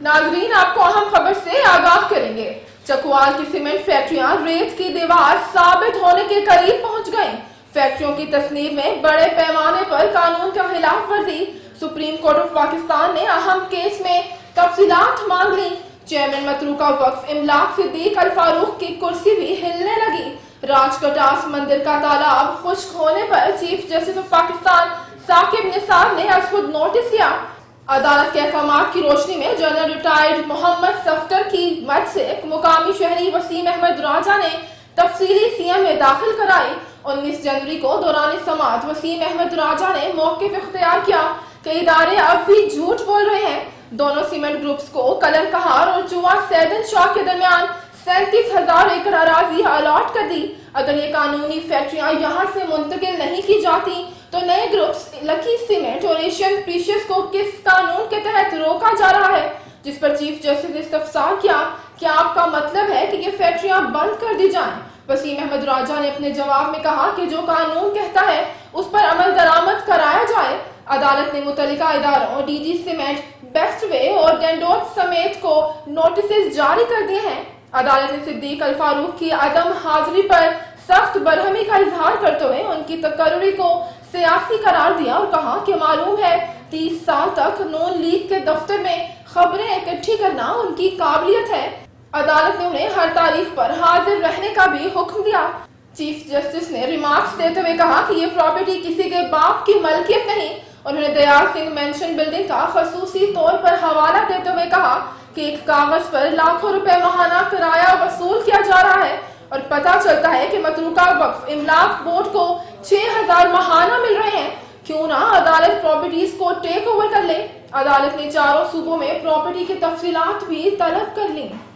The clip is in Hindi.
नाजरीन, आपको अहम खबर से आगाह करेंगे। चकवाल की सीमेंट फैक्ट्रियां रेत की दीवार साबित होने के करीब पहुंच गईं। फैक्ट्रियों की तस्नीब में बड़े पैमाने पर कानून का खिलाफ वर्जी। सुप्रीम कोर्ट ऑफ पाकिस्तान ने अहम केस में तफसीलात मांग ली। चेयरमैन मतरूका वक्फ इमलाक सिद्दीक अल फारूक की कुर्सी भी हिलने लगी। राजकटास मंदिर का तालाब खुश्क होने पर chief justice of Pakistan Saqib Nisar ने आज खुद नोटिस लिया। अदालत के अहकामात की रोशनी में जनरल रिटायर्ड मोहम्मद सफ्तर की मद से मुकामी शहरी वसीम अहमद राजा ने तफसीली सीएम में दाखिल कराई। 19 जनवरी को दौरान समात वसीम अहमद राजा ने मौक़िफ़ इख्तियार किया कि इदारे अब भी झूठ बोल रहे हैं। दोनों सीमेंट ग्रुप्स को कलर कहार और चुआ सैदन शाह के दरमियान 37,000 एकड़ अराजी अलॉट कर दी। अगर ये कानूनी फैक्ट्रियां यहाँ से मुंतकिल नहीं की जाती तो नए ग्रुप्स लकी सीमेंट और एशियन प्रीशियस को किस कानून के तहत रोका जा रहा है, जिस पर चीफ जस्टिस ने इस्तफसार किया। क्या आपका मतलब है कि ये फैक्ट्रियां बंद कर दी जाएं? वसीम अहमद राजा ने अपने जवाब में कहा कि जो कानून कहता है उस पर अमल दरामद कराया जाए। अदालत ने मुतल्लिका इदारों डीजी सीमेंट, बेस्ट वे और डेंडोट समेत को नोटिस जारी कर दिए हैं। अदालत ने सिद्दीक अल फारूक की अदम हाजिरी पर सख्त बरहमी का इजहार करते हुए उनकी तकर्री को सियासी करार दिया और कहा कि मालूम है 30 साल तक नून लीग के दफ्तर में खबरें इकट्ठी करना उनकी काबिलियत है। अदालत ने उन्हें हर तारीख पर हाजिर रहने का भी हुक्म दिया। चीफ जस्टिस ने रिमार्क्स देते हुए कहा कि ये प्रॉपर्टी किसी के बाप की मलकियत नहीं। उन्होंने दयाल सिंह मेंशन बिल्डिंग का खसूसी तौर पर हवाला देते हुए कहा कि एक कागज पर लाखों रुपए माहाना किराया वसूल किया जा रहा है और पता चलता है कि मतरूका वक्फ इमलाक बोर्ड को 6,000 माहाना मिल रहे हैं। क्यों ना अदालत प्रॉपर्टीज को टेक ओवर कर ले। अदालत ने चारों सूबों में प्रॉपर्टी की तफसीलात भी तलब कर ली।